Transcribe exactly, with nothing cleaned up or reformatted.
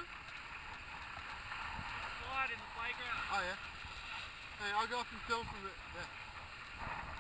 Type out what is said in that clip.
going? Slide in the playground. Oh yeah. Hey, I'll go up and film from it. Yeah.